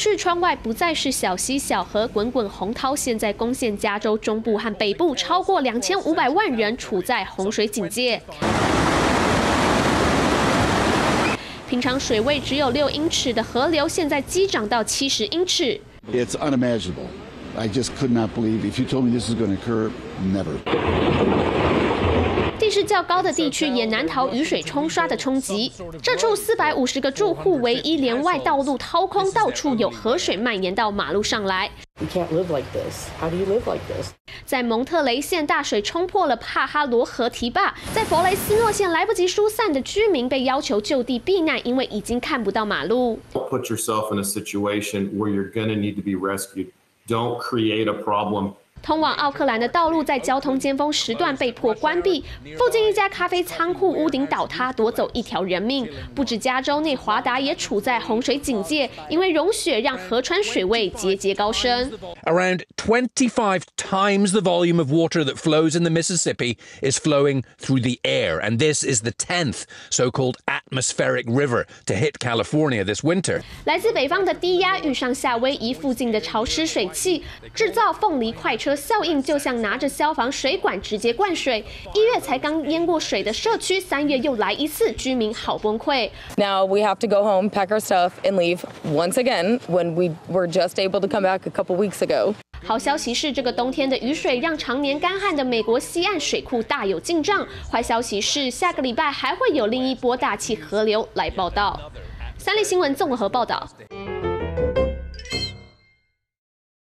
去窗外不再是小溪小河，滚滚洪涛现在攻陷加州中部和北部，超过2500万人处在洪水警戒。平常水位只有6英尺的河流，现在激涨到70英尺。 It's unimaginable. I just could not believe. If you told me this is going to occur, never. 地势较高的地区也难逃雨水冲刷的冲击。这处450个住户唯一连外道路掏空，到处有河水蔓延到马路上来。 You can't live like this. How do you live like this? 在蒙特雷县，大水冲破了帕哈罗河堤坝，在佛雷斯诺县来不及疏散的居民被要求就地避难，因为已经看不到马路。 Put yourself in a situation where you're going to need to be rescued. Don't create a problem. 通往奥克兰的道路在交通尖峰时段被迫关闭，附近一家咖啡仓库屋顶倒塌，夺走1条人命。不止加州，内华达也处在洪水警戒，因为融雪让河川水位节节高升。 Around 25 times the volume of water that flows in the Mississippi is flowing through the air, and this is the 10th so-called atmospheric river to hit California this winter. 来自北方的低压遇上夏威夷附近的潮湿水汽，制造凤梨快车效应，就像拿着消防水管直接灌水。1月才刚淹过水的社区，3月又来一次，居民好崩溃。 Now we have to go home, pack our stuff, and leave once again when we were just able to come back a couple weeks ago. 好消息是，这个冬天的雨水让常年干旱的美国西岸水库大有进账。坏消息是，下个礼拜还会有另一波大气河流来报道。三立新闻综合报道。